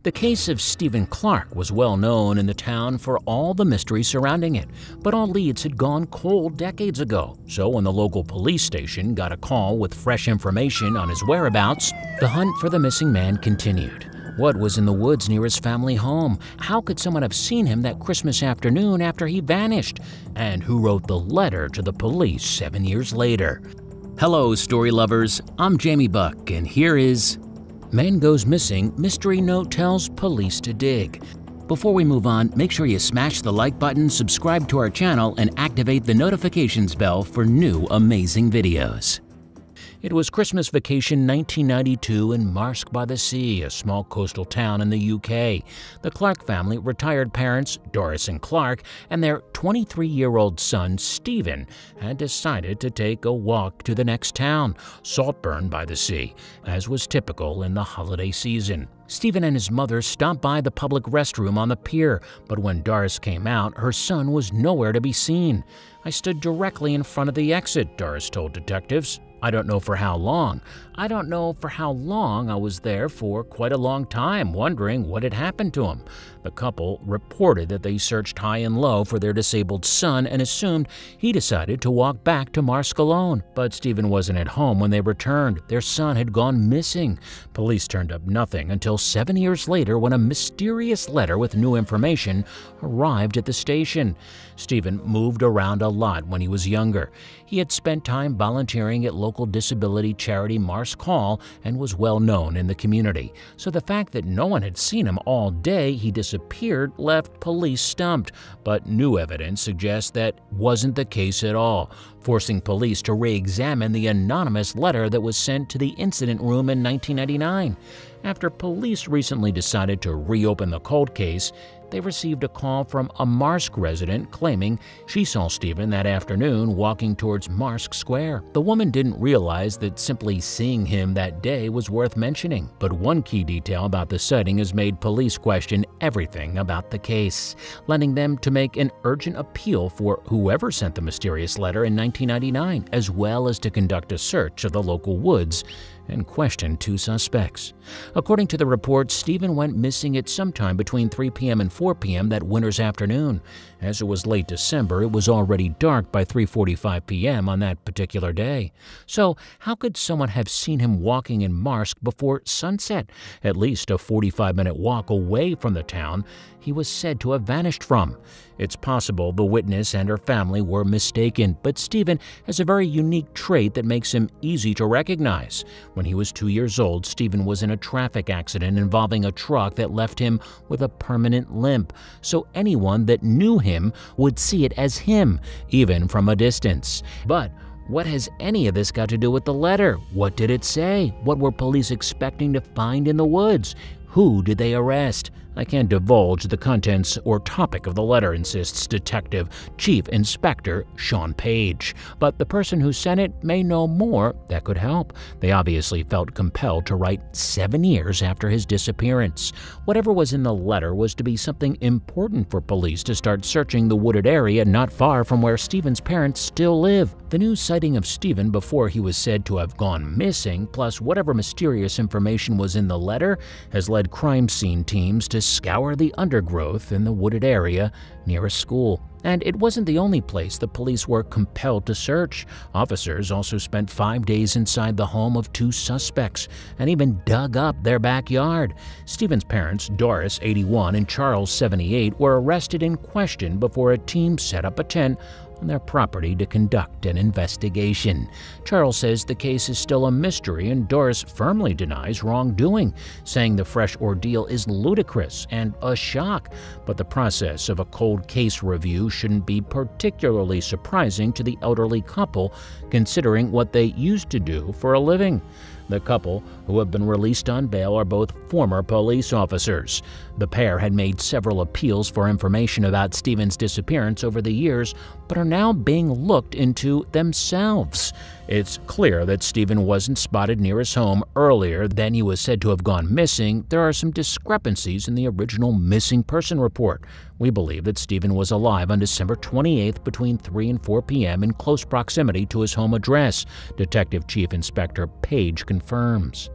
The case of Stephen Clark was well known in the town for all the mystery surrounding it, but all leads had gone cold decades ago. So when the local police station got a call with fresh information on his whereabouts, the hunt for the missing man continued. What was in the woods near his family home? How could someone have seen him that Christmas afternoon after he vanished? And who wrote the letter to the police 7 years later? Hello, story lovers. I'm Jamie Buck, and here is Man Goes Missing, Mystery Note Tells Police to Dig. Before we move on, make sure you smash the like button, subscribe to our channel, and activate the notifications bell for new amazing videos. It was Christmas vacation 1992 in Marske-by-the-Sea, a small coastal town in the UK. The Clark family, retired parents Doris and Clark, and their 23-year-old son Stephen had decided to take a walk to the next town, Saltburn-by-the-Sea, as was typical in the holiday season. Stephen and his mother stopped by the public restroom on the pier, but when Doris came out, her son was nowhere to be seen. I stood directly in front of the exit, Doris told detectives. I don't know for how long. I was there for quite a long time, wondering what had happened to him. The couple reported that they searched high and low for their disabled son and assumed he decided to walk back to Marske alone. But Stephen wasn't at home when they returned. Their son had gone missing. Police turned up nothing until 7 years later when a mysterious letter with new information arrived at the station. Stephen moved around a lot when he was younger. He had spent time volunteering at local disability charity Marske Hall and was well known in the community. So the fact that no one had seen him all day he disappeared left police stumped, but new evidence suggests that wasn't the case at all, forcing police to re-examine the anonymous letter that was sent to the incident room in 1999. After police recently decided to reopen the cold case, they received a call from a Marske resident claiming she saw Stephen that afternoon walking towards Marske Square. The woman didn't realize that simply seeing him that day was worth mentioning, but one key detail about the sighting has made police question everything about the case, lending them to make an urgent appeal for whoever sent the mysterious letter in 1999, as well as to conduct a search of the local woods and question 2 suspects. According to the report, Stephen went missing at sometime between 3 p.m. and 4 p.m. that winter's afternoon. As it was late December, it was already dark by 3:45 p.m. on that particular day. So how could someone have seen him walking in Marske before sunset, at least a 45-minute walk away from the town he was said to have vanished from? It's possible the witness and her family were mistaken, but Stephen has a very unique trait that makes him easy to recognize. When he was 2 years old, Stephen was in a traffic accident involving a truck that left him with a permanent limp, so anyone that knew him would see it as him, even from a distance. But what has any of this got to do with the letter? What did it say? What were police expecting to find in the woods? Who did they arrest? I can't divulge the contents or topic of the letter, insists Detective Chief Inspector Sean Page. But the person who sent it may know more that could help. They obviously felt compelled to write 7 years after his disappearance. Whatever was in the letter was to be something important for police to start searching the wooded area not far from where Stephen's parents still live. The new sighting of Stephen before he was said to have gone missing, plus whatever mysterious information was in the letter, has led crime scene teams to scour the undergrowth in the wooded area near a school. And it wasn't the only place the police were compelled to search. Officers also spent 5 days inside the home of 2 suspects and even dug up their backyard. Stephen's parents, Doris, 81, and Charles, 78, were arrested and questioned before a team set up a tent on their property to conduct an investigation. Charles says the case is still a mystery, and Doris firmly denies wrongdoing, saying the fresh ordeal is ludicrous and a shock. But the process of a cold case review shouldn't be particularly surprising to the elderly couple, considering what they used to do for a living. The couple, who have been released on bail, are both former police officers. The pair had made several appeals for information about Stephen's disappearance over the years, but are now being looked into themselves. It's clear that Stephen wasn't spotted near his home earlier than he was said to have gone missing. There are some discrepancies in the original missing person report. We believe that Stephen was alive on December 28th between 3 and 4 p.m. in close proximity to his home address, Detective Chief Inspector Page confirms.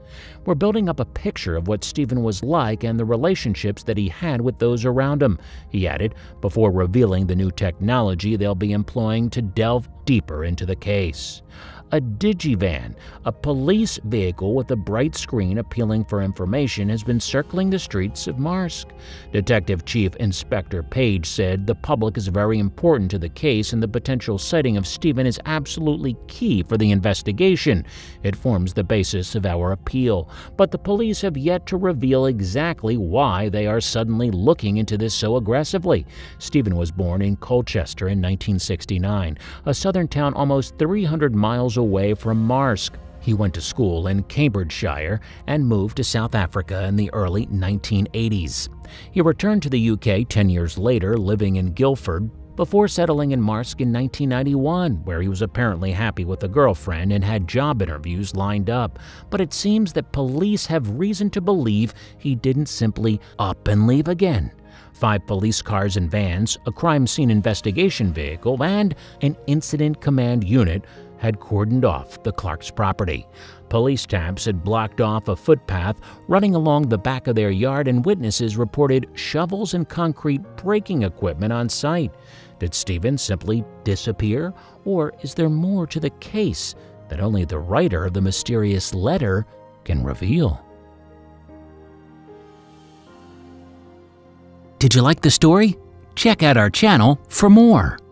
"We're building up a picture of what Stephen was like and the relationships that he had with those around him," he added, before revealing the new technology they'll be employing to delve deeper into the case. A digivan, a police vehicle with a bright screen appealing for information, has been circling the streets of Marsk. Detective Chief Inspector Page said the public is very important to the case and the potential sighting of Stephen is absolutely key for the investigation. It forms the basis of our appeal, but the police have yet to reveal exactly why they are suddenly looking into this so aggressively. Stephen was born in Colchester in 1969, a southern town almost 300 miles away from Marsk. He went to school in Cambridgeshire and moved to South Africa in the early 1980s. He returned to the UK 10 years later, living in Guildford, before settling in Marsk in 1991, where he was apparently happy with a girlfriend and had job interviews lined up. But it seems that police have reason to believe he didn't simply up and leave again. 5 police cars and vans, a crime scene investigation vehicle, and an incident command unit had cordoned off the Clarks' property. Police taps had blocked off a footpath running along the back of their yard, and witnesses reported shovels and concrete breaking equipment on site. Did Stephen simply disappear, or is there more to the case that only the writer of the mysterious letter can reveal? Did you like the story? Check out our channel for more.